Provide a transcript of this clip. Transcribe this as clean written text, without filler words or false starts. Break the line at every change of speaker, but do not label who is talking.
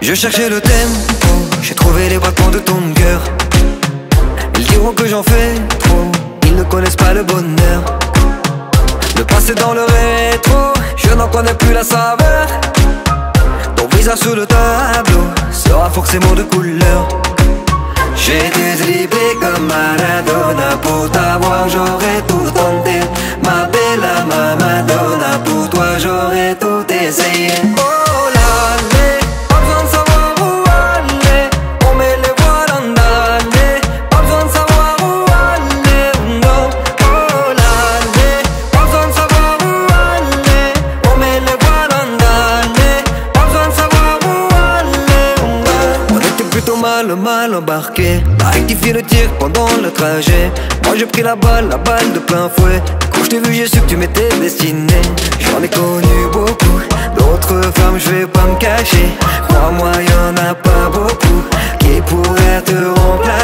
Je cherchais le tempo, j'ai trouvé les battements de ton cœur. Ils diront que j'en fais trop, ils ne connaissent pas le bonheur. Le passé dans le rétro, je n'en connais plus la saveur. Ton visage sous le tableau sera forcément de couleur. J'ai dû dribbler comme Maradona. Pour t'avoir j'aurais tout tenté. Ma bella, ma Madonna. Pour toi j'aurais tout essayé. Oh l'année, pas besoin de savoir où aller. On met les voiles en allée. Pas besoin de savoir où aller, non. Oh l'année, pas besoin de savoir où aller. On met les voiles en allée. Pas besoin de savoir où aller, non. On était plutôt mal embarqué. Rectifier le tir pendant le trajet. Moi j'ai pris la balle de plein fouet. Quand je t'ai vu j'ai su que tu m'étais destiné. J'en ai connu beaucoup d'autres femmes, je vais pas me cacher. Crois-moi y'en a pas beaucoup qui pourraient te remplacer.